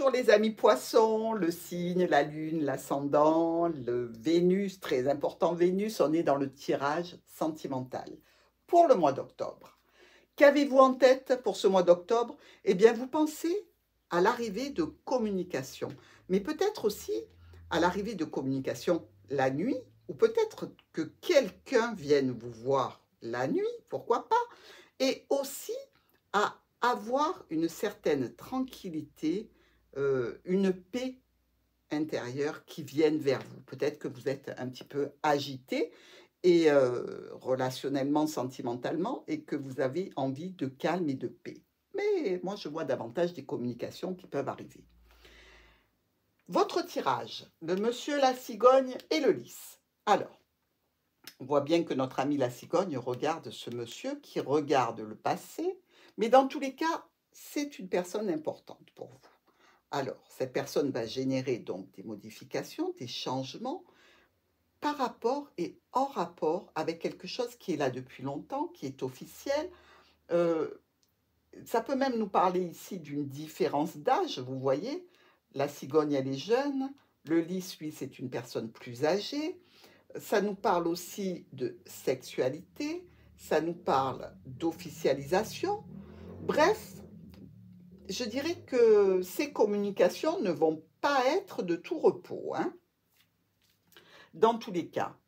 Bonjour les amis poissons, le signe, la lune, l'ascendant, le Vénus, très important Vénus, on est dans le tirage sentimental pour le mois d'octobre. Qu'avez-vous en tête pour ce mois d'octobre? Eh bien, vous pensez à l'arrivée de communication, mais peut-être aussi à l'arrivée de communication la nuit, ou peut-être que quelqu'un vienne vous voir la nuit, pourquoi pas, et aussi à avoir une certaine tranquillité, une paix intérieure qui vienne vers vous. Peut-être que vous êtes un petit peu agité et relationnellement, sentimentalement, et que vous avez envie de calme et de paix. Mais moi, je vois davantage des communications qui peuvent arriver. Votre tirage, le monsieur la cigogne et le lys. Alors, on voit bien que notre ami la cigogne regarde ce monsieur qui regarde le passé, mais dans tous les cas, c'est une personne importante pour vous. Alors, cette personne va générer donc des modifications, des changements par rapport et en rapport avec quelque chose qui est là depuis longtemps, qui est officiel. Euh, Ça peut même nous parler ici d'une différence d'âge, vous voyez. La cigogne, elle est jeune. Le lys, lui, c'est une personne plus âgée. Ça nous parle aussi de sexualité. Ça nous parle d'officialisation. Bref, je dirais que ces communications ne vont pas être de tout repos, hein. Dans tous les cas,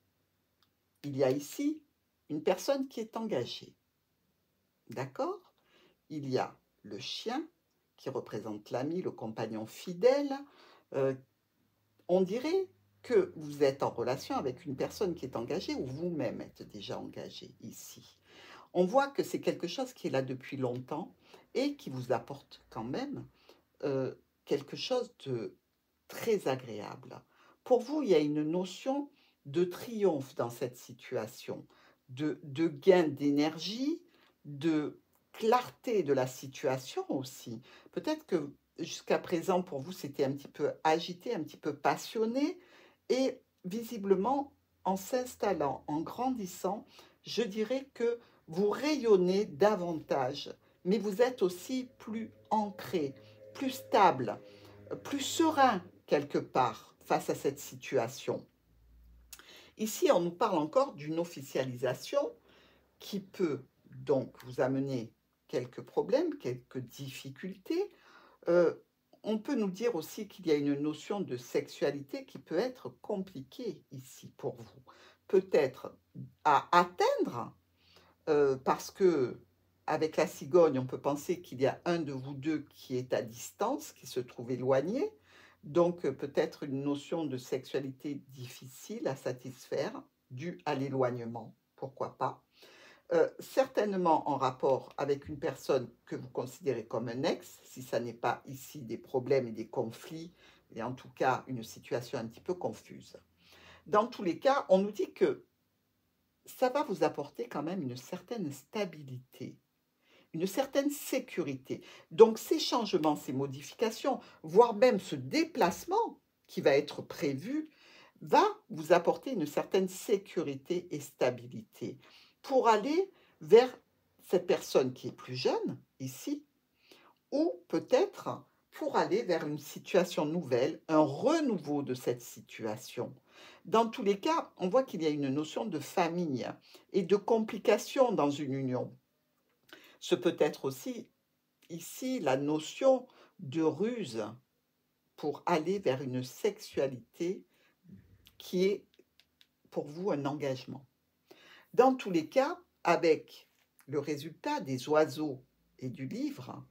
il y a ici une personne qui est engagée. D'accord? Il y a le chien qui représente l'ami, le compagnon fidèle. Euh, on dirait que vous êtes en relation avec une personne qui est engagée ou vous-même êtes déjà engagé ici. On voit que c'est quelque chose qui est là depuis longtemps et qui vous apporte quand même euh, quelque chose de très agréable. Pour vous, il y a une notion de triomphe dans cette situation, de gain d'énergie, de clarté de la situation aussi. Peut-être que jusqu'à présent, pour vous, c'était un petit peu agité, un petit peu passionné, et visiblement, en s'installant, en grandissant, je dirais que vous rayonnez davantage, mais vous êtes aussi plus ancré, plus stable, plus serein quelque part face à cette situation. Ici, on nous parle encore d'une officialisation qui peut donc vous amener quelques problèmes, quelques difficultés. Euh, on peut nous dire aussi qu'il y a une notion de sexualité qui peut être compliquée ici pour vous. Peut-être à atteindre, parce que avec la cigogne, on peut penser qu'il y a un de vous deux qui est à distance, qui se trouve éloigné. Donc peut-être une notion de sexualité difficile à satisfaire, due à l'éloignement, pourquoi pas. Certainement en rapport avec une personne que vous considérez comme un ex, si ça n'est pas ici des problèmes et des conflits, et en tout cas une situation un petit peu confuse. Dans tous les cas, on nous dit que ça va vous apporter quand même une certaine stabilité, une certaine sécurité. Donc ces changements, ces modifications, voire même ce déplacement qui va être prévu, va vous apporter une certaine sécurité et stabilité pour aller vers cette personne qui est plus jeune, ici, ou peut-être pour aller vers une situation nouvelle, un renouveau de cette situation. Dans tous les cas, on voit qu'il y a une notion de famille et de complications dans une union. Ce peut être aussi ici la notion de ruse pour aller vers une sexualité qui est pour vous un engagement. Dans tous les cas, avec le résultat des oiseaux et du livre,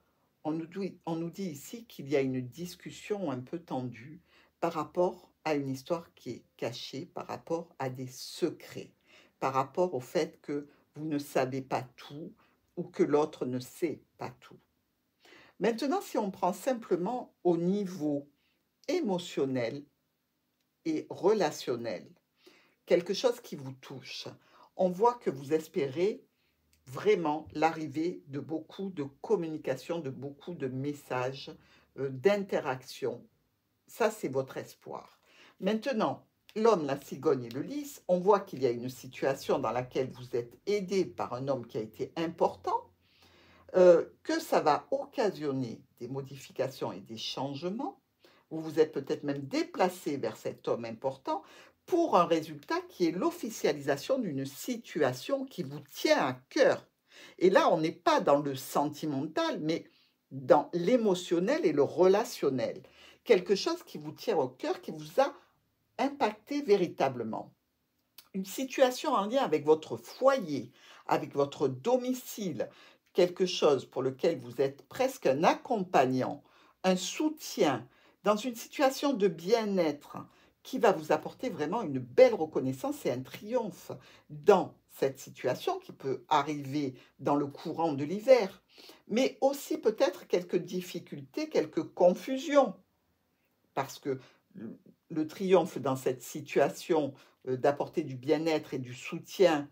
on nous dit ici qu'il y a une discussion un peu tendue par rapport à une histoire qui est cachée, par rapport à des secrets, par rapport au fait que vous ne savez pas tout ou que l'autre ne sait pas tout. Maintenant, si on prend simplement au niveau émotionnel et relationnel, quelque chose qui vous touche, on voit que vous espérez vraiment l'arrivée de beaucoup de communication, de beaucoup de messages, d'interactions. Ça, c'est votre espoir. Maintenant, l'homme, la cigogne et le lys, on voit qu'il y a une situation dans laquelle vous êtes aidé par un homme qui a été important. que ça va occasionner des modifications et des changements. Vous vous êtes peut-être même déplacé vers cet homme important pour un résultat qui est l'officialisation d'une situation qui vous tient à cœur. Et là, on n'est pas dans le sentimental, mais dans l'émotionnel et le relationnel. Quelque chose qui vous tient au cœur, qui vous a impacté véritablement. Une situation en lien avec votre foyer, avec votre domicile, quelque chose pour lequel vous êtes presque un accompagnant, un soutien, dans une situation de bien-être qui va vous apporter vraiment une belle reconnaissance et un triomphe dans cette situation qui peut arriver dans le courant de l'hiver, mais aussi peut-être quelques difficultés, quelques confusions, parce que le triomphe dans cette situation d'apporter du bien-être et du soutien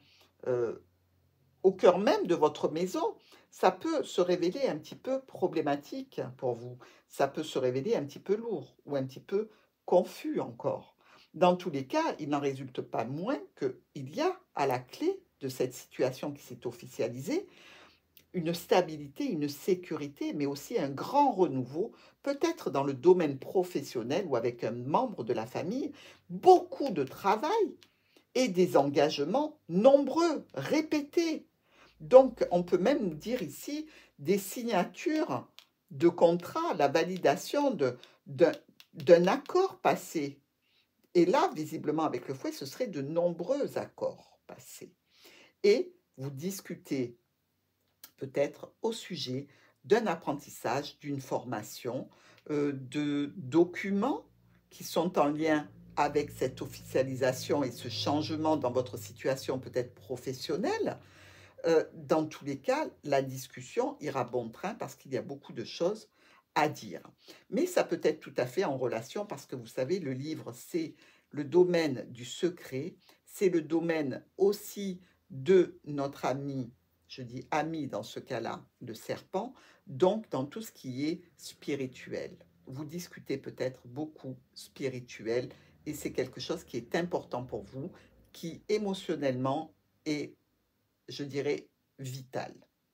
au cœur même de votre maison, ça peut se révéler un petit peu problématique pour vous. Ça peut se révéler un petit peu lourd ou un petit peu confus encore. Dans tous les cas, il n'en résulte pas moins qu'il y a à la clé de cette situation qui s'est officialisée une stabilité, une sécurité, mais aussi un grand renouveau, peut-être dans le domaine professionnel ou avec un membre de la famille, beaucoup de travail et des engagements nombreux, répétés. Donc, on peut même dire ici des signatures de contrat, la validation d'un accord passé. Et là, visiblement, avec le fouet, ce serait de nombreux accords passés. Et vous discutez peut-être au sujet d'un apprentissage, d'une formation, de documents qui sont en lien avec cette officialisation et ce changement dans votre situation peut-être professionnelle. Dans tous les cas, la discussion ira bon train parce qu'il y a beaucoup de choses à dire. Mais ça peut être tout à fait en relation parce que vous savez, le livre, c'est le domaine du secret, c'est le domaine aussi de notre ami, je dis ami dans ce cas-là, le serpent, donc dans tout ce qui est spirituel. Vous discutez peut-être beaucoup spirituel et c'est quelque chose qui est important pour vous, qui émotionnellement est, je dirais, vital.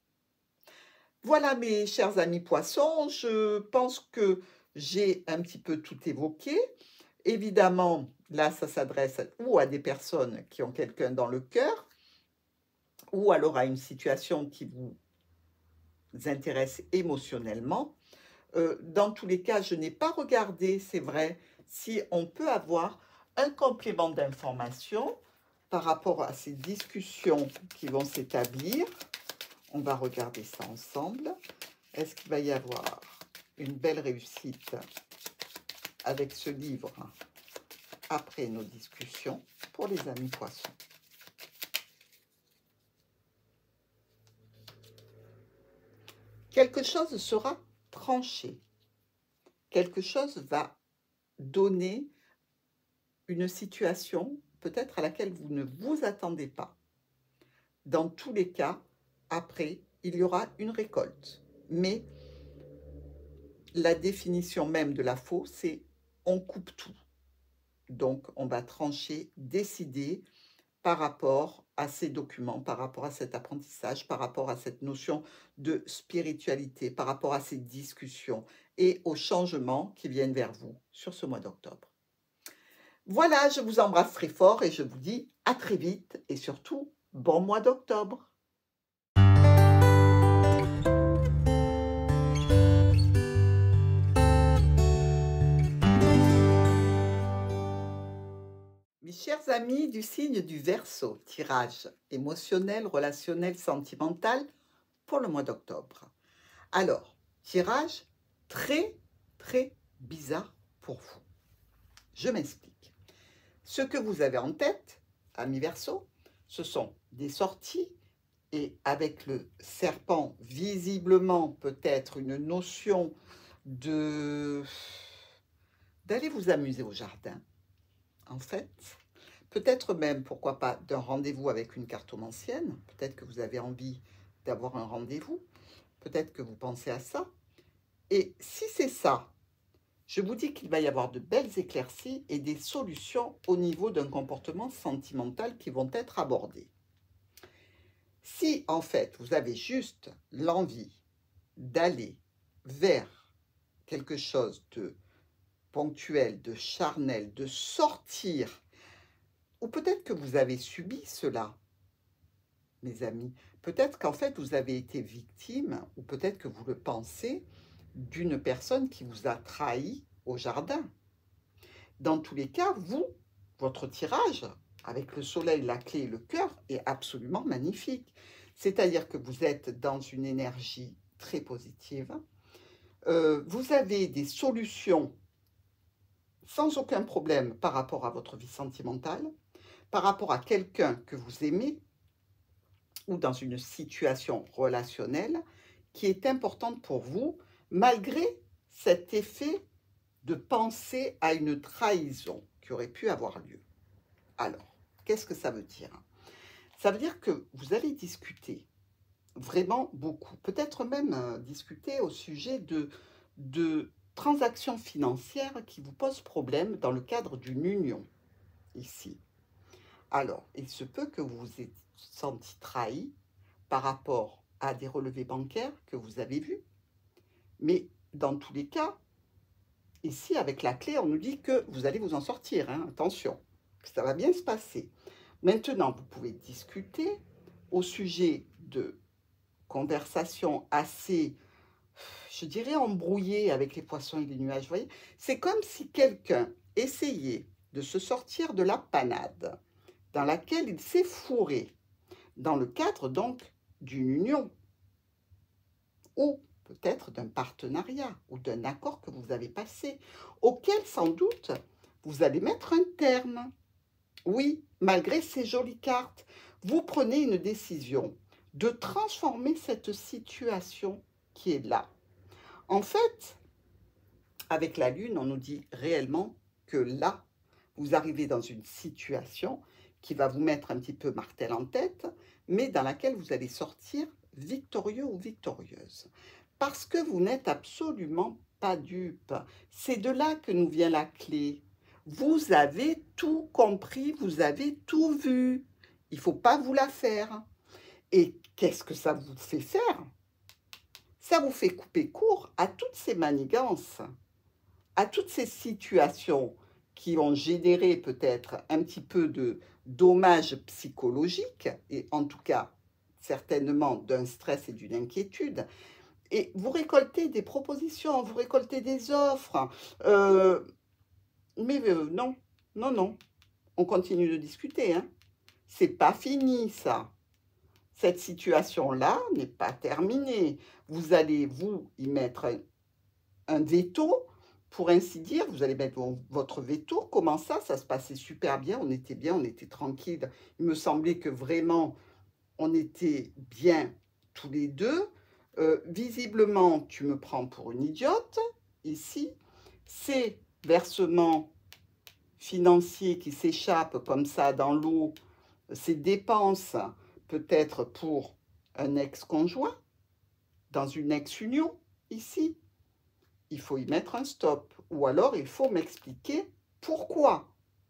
Voilà mes chers amis poissons, je pense que j'ai un petit peu tout évoqué. Évidemment, là, ça s'adresse ou à des personnes qui ont quelqu'un dans le cœur, ou alors à une situation qui vous intéresse émotionnellement. Dans tous les cas, je n'ai pas regardé, c'est vrai, si on peut avoir un complément d'information par rapport à ces discussions qui vont s'établir. On va regarder ça ensemble. Est-ce qu'il va y avoir une belle réussite avec ce livre après nos discussions pour les amis poissons? Quelque chose sera tranché. Quelque chose va donner une situation peut-être à laquelle vous ne vous attendez pas. Dans tous les cas, après, il y aura une récolte. Mais la définition même de la faux, c'est on coupe tout. Donc, on va trancher, décider par rapport à ces documents, par rapport à cet apprentissage, par rapport à cette notion de spiritualité, par rapport à ces discussions et aux changements qui viennent vers vous sur ce mois d'octobre. Voilà, je vous embrasse très fort et je vous dis à très vite et surtout, bon mois d'octobre. Mes chers amis du signe du Verseau, tirage émotionnel, relationnel, sentimental pour le mois d'octobre. Alors, tirage très, très bizarre pour vous. Je m'explique. Ce que vous avez en tête, amis Verseau, ce sont des sorties et avec le serpent, visiblement peut-être une notion d'aller vous amuser au jardin. En fait, peut-être même, pourquoi pas, d'un rendez-vous avec une cartomancienne. Peut-être que vous avez envie d'avoir un rendez-vous. Peut-être que vous pensez à ça. Et si c'est ça, je vous dis qu'il va y avoir de belles éclaircies et des solutions au niveau d'un comportement sentimental qui vont être abordées. Si, en fait, vous avez juste l'envie d'aller vers quelque chose de ponctuel, de charnel, de sortir, ou peut-être que vous avez subi cela, mes amis. Peut-être qu'en fait, vous avez été victime, ou peut-être que vous le pensez, d'une personne qui vous a trahi au jardin. Dans tous les cas, vous, votre tirage, avec le soleil, la clé et le cœur, est absolument magnifique. C'est-à-dire que vous êtes dans une énergie très positive. Vous avez des solutions sans aucun problème par rapport à votre vie sentimentale, par rapport à quelqu'un que vous aimez ou dans une situation relationnelle qui est importante pour vous, malgré cet effet de penser à une trahison qui aurait pu avoir lieu. Alors, qu'est-ce que ça veut dire? Ça veut dire que vous allez discuter vraiment beaucoup, peut-être même discuter au sujet de transactions financières qui vous posent problème dans le cadre d'une union, ici. Alors, il se peut que vous vous ayez senti trahi par rapport à des relevés bancaires que vous avez vus, mais dans tous les cas, ici, avec la clé, on nous dit que vous allez vous en sortir, hein, attention, que ça va bien se passer. Maintenant, vous pouvez discuter au sujet de conversations assez, je dirais, embrouillées avec les poissons et les nuages. Vous voyez, c'est comme si quelqu'un essayait de se sortir de la panade dans laquelle il s'est fourré, dans le cadre donc d'une union ou peut-être d'un partenariat ou d'un accord que vous avez passé, auquel sans doute vous allez mettre un terme. Oui, malgré ces jolies cartes, vous prenez une décision de transformer cette situation qui est là. En fait, avec la Lune, on nous dit réellement que là, vous arrivez dans une situation qui va vous mettre un petit peu martel en tête, mais dans laquelle vous allez sortir victorieux ou victorieuse. Parce que vous n'êtes absolument pas dupe. C'est de là que nous vient la clé. Vous avez tout compris, vous avez tout vu. Il ne faut pas vous la faire. Et qu'est-ce que ça vous fait faire? Ça vous fait couper court à toutes ces manigances, à toutes ces situations qui ont généré peut-être un petit peu de dommages psychologiques, et en tout cas certainement d'un stress et d'une inquiétude. Et vous récoltez des propositions, vous récoltez des offres, mais non, non, non, on continue de discuter, hein. C'est pas fini ça. Cette situation-là n'est pas terminée. Vous allez, vous, y mettre un veto, pour ainsi dire. Vous allez mettre votre veto. Comment ça? Ça se passait super bien, on était tranquille. Il me semblait que vraiment, on était bien tous les deux. Visiblement, tu me prends pour une idiote, ici. Ces versements financiers qui s'échappent comme ça dans l'eau, ces dépenses peut-être pour un ex-conjoint, dans une ex-union, ici, il faut y mettre un stop. Ou alors, il faut m'expliquer pourquoi.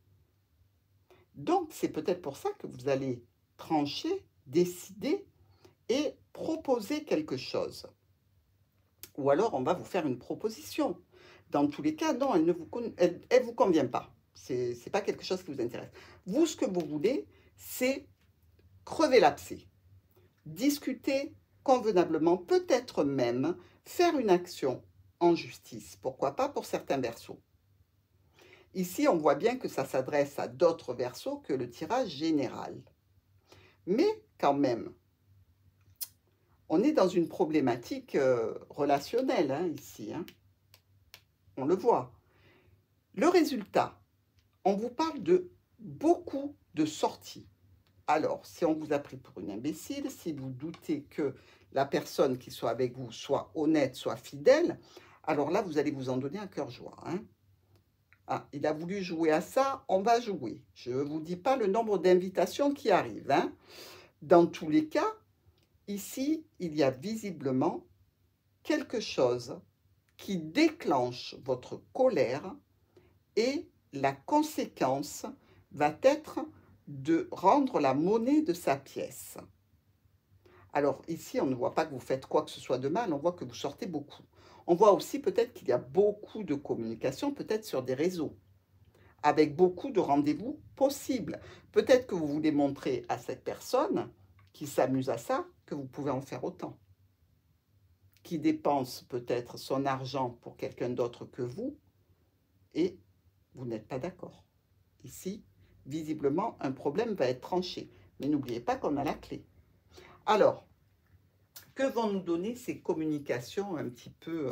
Donc, c'est peut-être pour ça que vous allez trancher, décider et proposer quelque chose. Ou alors, on va vous faire une proposition. Dans tous les cas, non, elle ne vous convient pas. Ce n'est pas quelque chose qui vous intéresse. Vous, ce que vous voulez, c'est crever l'abcès, discuter convenablement, peut-être même faire une action en justice. Pourquoi pas pour certains verseaux. Ici, on voit bien que ça s'adresse à d'autres verseaux que le tirage général. Mais quand même, on est dans une problématique relationnelle, hein, ici. Hein. On le voit. Le résultat, on vous parle de beaucoup de sorties. Alors, si on vous a pris pour une imbécile, si vous doutez que la personne qui soit avec vous soit honnête, soit fidèle, alors là, vous allez vous en donner un cœur joie. Hein. Ah, il a voulu jouer à ça, on va jouer. Je ne vous dis pas le nombre d'invitations qui arrivent. Hein. Dans tous les cas, ici, il y a visiblement quelque chose qui déclenche votre colère et la conséquence va être de rendre la monnaie de sa pièce. Alors ici, on ne voit pas que vous faites quoi que ce soit de mal, on voit que vous sortez beaucoup. On voit aussi peut-être qu'il y a beaucoup de communication, peut-être sur des réseaux, avec beaucoup de rendez-vous possibles. Peut-être que vous voulez montrer à cette personne qui s'amuse à ça que vous pouvez en faire autant, qui dépense peut-être son argent pour quelqu'un d'autre que vous, et vous n'êtes pas d'accord. Ici, visiblement, un problème va être tranché. Mais n'oubliez pas qu'on a la clé. Alors, que vont nous donner ces communications un petit peu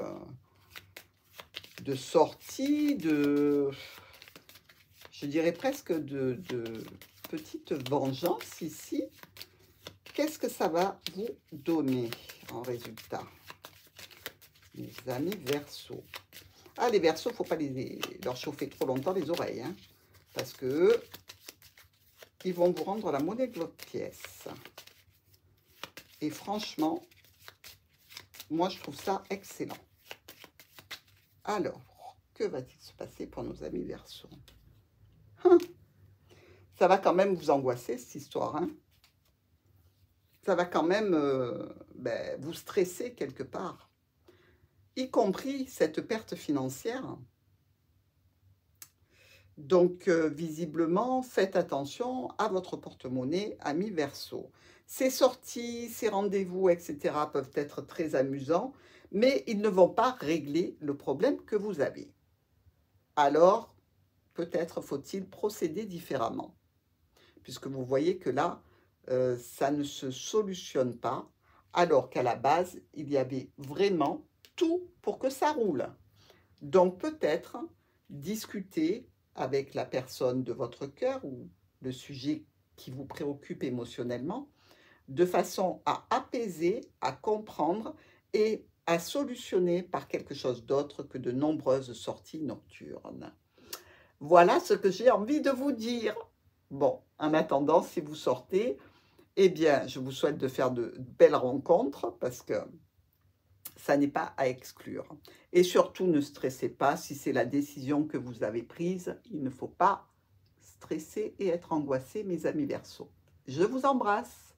de sortie, je dirais presque de petite vengeance ici? Qu'est-ce que ça va vous donner en résultat, mes amis Verseaux? Ah, les Verseaux, il ne faut pas leur chauffer trop longtemps les oreilles, hein, parce que ils vont vous rendre la monnaie de votre pièce. Et franchement, moi, je trouve ça excellent. Alors, que va-t-il se passer pour nos amis Verseaux? Ça va quand même vous angoisser, cette histoire, hein? Ça va quand même vous stresser quelque part, y compris cette perte financière. Donc, visiblement, faites attention à votre porte-monnaie, amis Verseaux. Ces sorties, ces rendez-vous, etc. peuvent être très amusants, mais ils ne vont pas régler le problème que vous avez. Alors, peut-être faut-il procéder différemment, puisque vous voyez que là, ça ne se solutionne pas, alors qu'à la base, il y avait vraiment tout pour que ça roule. Donc, peut-être discuter avec la personne de votre cœur ou le sujet qui vous préoccupe émotionnellement, de façon à apaiser, à comprendre et à solutionner par quelque chose d'autre que de nombreuses sorties nocturnes. Voilà ce que j'ai envie de vous dire. Bon, en attendant, si vous sortez, eh bien, je vous souhaite de faire de belles rencontres parce que ça n'est pas à exclure. Et surtout, ne stressez pas si c'est la décision que vous avez prise. Il ne faut pas stresser et être angoissé, mes amis Verseaux. Je vous embrasse.